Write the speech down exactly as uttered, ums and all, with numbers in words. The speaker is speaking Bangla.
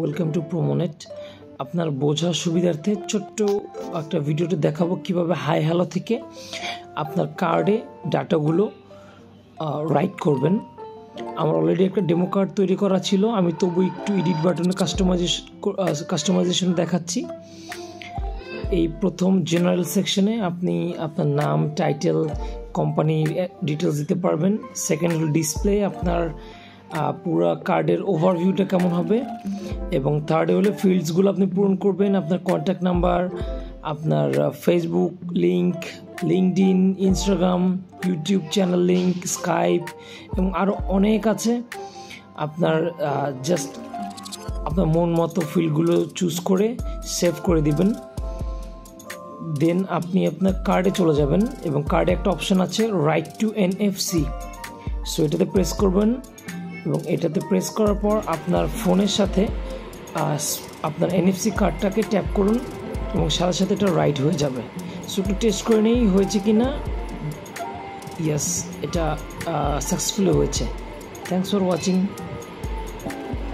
Welcome to প্রোমোনেট। আপনার বোঝার সুবিধার্থে ছোট্ট একটা ভিডিওতে দেখাবো কিভাবে হাই হ্যালো থেকে আপনার কার্ডে ডাটাগুলো রাইট করবেন। আমার অলরেডি একটা ডেমো কার্ড তৈরি করা ছিল, আমি তবু একটু এডিট বাটনে কাস্টমাইজেশন কাস্টমাইজেশন দেখাচ্ছি। এই প্রথম জেনারেল সেকশনে আপনি আপনার নাম, টাইটেল, কোম্পানির ডিটেলস দিতে পারবেন। সেকেন্ড হল ডিসপ্লে, আপনার পুরো কার্ডের ওভারভিউটা কেমন হবে। এবং থার্ডে হলে ফিল্ডসগুলো আপনি পূরণ করবেন, আপনার কন্ট্যাক্ট নাম্বার, আপনার Facebook link, LinkedIn, Instagram, YouTube channel link, Skype এবং আরও অনেক আছে। আপনার জাস্ট আপনার মন মতো ফিল্ডগুলো চুজ করে সেভ করে দিবেন। দেন আপনি আপনার কার্ডে চলে যাবেন এবং কার্ডে একটা অপশান আছে রাইট টু এনএফসি। সো এটাতে প্রেস করবেন এবং এটাতে প্রেস করার পর আপনার ফোনের সাথে আপনার এনএফসি কার্ডটাকে ট্যাপ করুন এবং সাথে সাথে এটা রাইট হয়ে যাবে। সো একটু টেস্ট করে নেই হয়েছে কি না। ইয়েস, এটা সাকসেসফুলি হয়েছে। Thanks for watching.